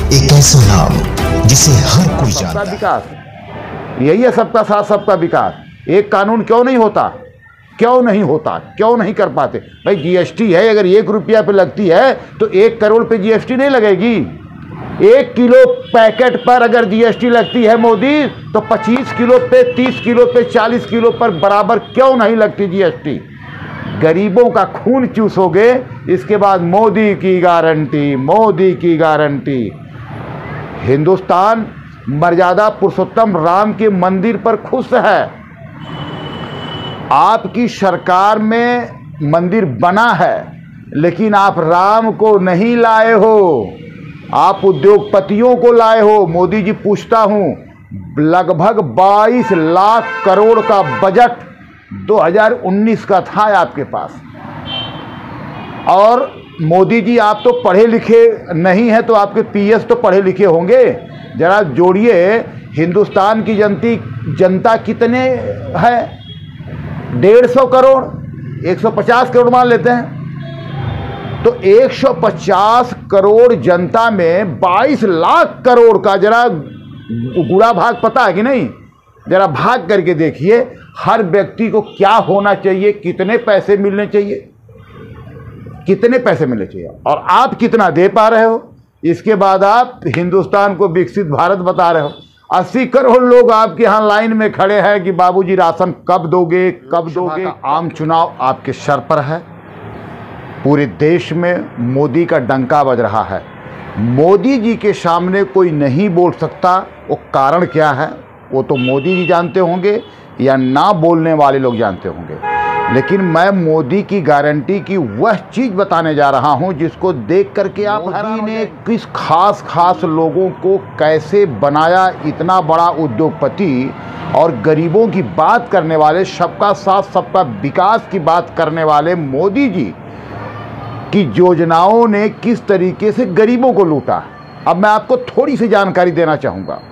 एक ऐसा नाम जिसे हर कोई जानता है। विकास, यही है सबका साथ सबका विकास। एक कानून क्यों नहीं होता, क्यों नहीं होता, क्यों नहीं कर पाते? भाई जीएसटी है, अगर 1 रुपया पे लगती है तो 1 करोड़ पे जीएसटी नहीं लगेगी। 1 किलो पैकेट पर अगर जीएसटी लगती है मोदी, तो 25 किलो पे, 30 किलो पे, 40 किलो पर बराबर क्यों नहीं लगती जीएसटी? गरीबों का खून चूसोगे, इसके बाद मोदी की गारंटी, मोदी की गारंटी। हिंदुस्तान मर्यादा पुरुषोत्तम राम के मंदिर पर खुश है। आपकी सरकार में मंदिर बना है, लेकिन आप राम को नहीं लाए हो, आप उद्योगपतियों को लाए हो। मोदी जी, पूछता हूं, लगभग 22 लाख करोड़ का बजट 2019 का था आपके पास। और मोदी जी, आप तो पढ़े लिखे नहीं हैं, तो आपके पीएस तो पढ़े लिखे होंगे। जरा जोड़िए, हिंदुस्तान की जनता कितने है? 150 करोड़, 150 करोड़ मान लेते हैं। तो 150 करोड़ जनता में 22 लाख करोड़ का जरा गुणा भाग पता है कि नहीं? जरा भाग करके देखिए, हर व्यक्ति को क्या होना चाहिए, कितने पैसे मिलने चाहिए, कितने पैसे मिलने चाहिए, और आप कितना दे पा रहे हो। इसके बाद आप हिंदुस्तान को विकसित भारत बता रहे हो। 80 करोड़ लोग आपके यहाँ लाइन में खड़े हैं कि बाबूजी राशन कब दोगे, कब दोगे। आम चुनाव आपके सर पर है। पूरे देश में मोदी का डंका बज रहा है। मोदी जी के सामने कोई नहीं बोल सकता। वो कारण क्या है वो तो मोदी जी जानते होंगे या ना बोलने वाले लोग जानते होंगे, लेकिन मैं मोदी की गारंटी की वह चीज़ बताने जा रहा हूं जिसको देख करके आप मोदी ने किस खास लोगों को कैसे बनाया इतना बड़ा उद्योगपति, और गरीबों की बात करने वाले, सबका साथ सबका विकास की बात करने वाले मोदी जी की योजनाओं ने किस तरीके से गरीबों को लूटा। अब मैं आपको थोड़ी सी जानकारी देना चाहूँगा।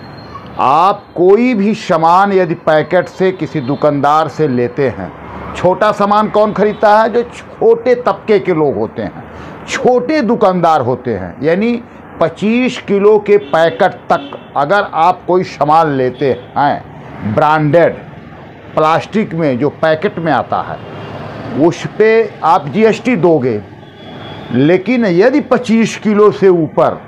आप कोई भी सामान यदि पैकेट से किसी दुकानदार से लेते हैं, छोटा सामान कौन खरीदता है? जो छोटे तबके के लोग होते हैं, छोटे दुकानदार होते हैं। यानी 25 किलो के पैकेट तक अगर आप कोई सामान लेते हैं ब्रांडेड प्लास्टिक में जो पैकेट में आता है, उस पे आप जीएसटी दोगे। लेकिन यदि 25 किलो से ऊपर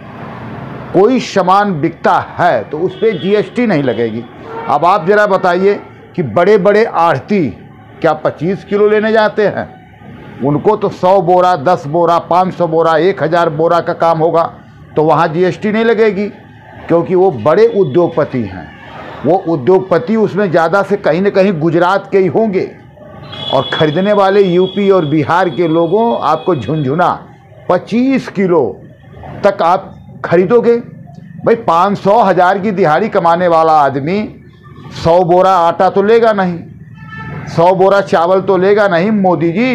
कोई सामान बिकता है तो उस पर जीएसटी नहीं लगेगी। अब आप जरा बताइए कि बड़े बड़े आढ़ती क्या 25 किलो लेने जाते हैं? उनको तो 100 बोरा, 10 बोरा, 500 बोरा, 1000 बोरा का काम होगा, तो वहाँ जीएसटी नहीं लगेगी, क्योंकि वो बड़े उद्योगपति हैं। वो उद्योगपति उसमें ज़्यादा से कहीं न कहीं गुजरात के ही होंगे, और ख़रीदने वाले यूपी और बिहार के लोगों आपको झुंझुना 25 किलो तक आप खरीदोगे। भाई 500 1000 की दिहाड़ी कमाने वाला आदमी 100 बोरा आटा तो लेगा नहीं, 100 बोरा चावल तो लेगा नहीं। मोदी जी,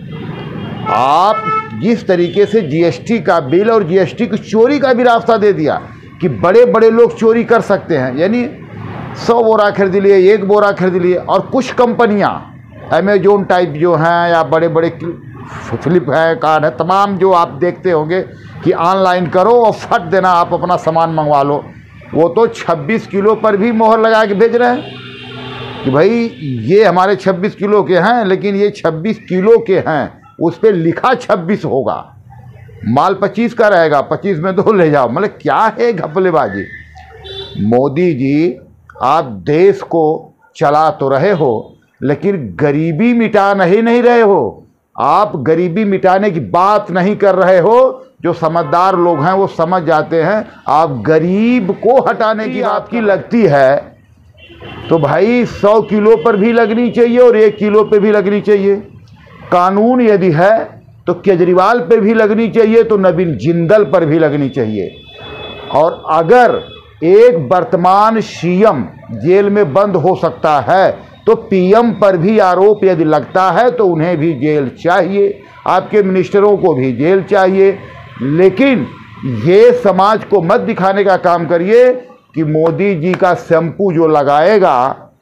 आप जिस तरीके से जीएसटी का बिल और जीएसटी की चोरी का भी रास्ता दे दिया कि बड़े बड़े लोग चोरी कर सकते हैं, यानी 100 बोरा खरीद लिए, 1 बोरा खरीद लिए। और कुछ कंपनियां अमेजोन टाइप जो हैं, या बड़े बड़े फ्लिप है, कार्ड है, तमाम जो आप देखते होंगे कि ऑनलाइन करो और फट देना आप अपना सामान मंगवा लो, वो तो 26 किलो पर भी मोहर लगा के भेज रहे हैं कि भाई ये हमारे 26 किलो के हैं, लेकिन ये 26 किलो के हैं, उस पर लिखा 26 होगा, माल 25 का रहेगा, 25 में 2 ले जाओ। मतलब क्या है घपलेबाजी। मोदी जी, आप देश को चला तो रहे हो, लेकिन गरीबी मिटा नहीं रहे हो। आप गरीबी मिटाने की बात नहीं कर रहे हो। जो समझदार लोग हैं वो समझ जाते हैं। आप गरीब को हटाने की आपकी लगती है तो भाई 100 किलो पर भी लगनी चाहिए और 1 किलो पे भी लगनी चाहिए। कानून यदि है तो केजरीवाल पर भी लगनी चाहिए, तो नवीन जिंदल पर भी लगनी चाहिए। और अगर एक वर्तमान सीएम जेल में बंद हो सकता है, तो पीएम पर भी आरोप यदि लगता है तो उन्हें भी जेल चाहिए, आपके मिनिस्टरों को भी जेल चाहिए। लेकिन ये समाज को मत दिखाने का काम करिए कि मोदी जी का शैम्पू जो लगाएगा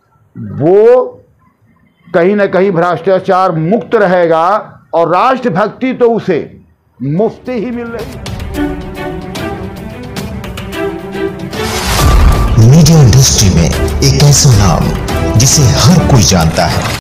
वो कहीं ना कहीं भ्रष्टाचार मुक्त रहेगा, और राष्ट्रभक्ति तो उसे मुफ्त ही मिल रही है। हिस्ट्री में एक ऐसा नाम जिसे हर कोई जानता है।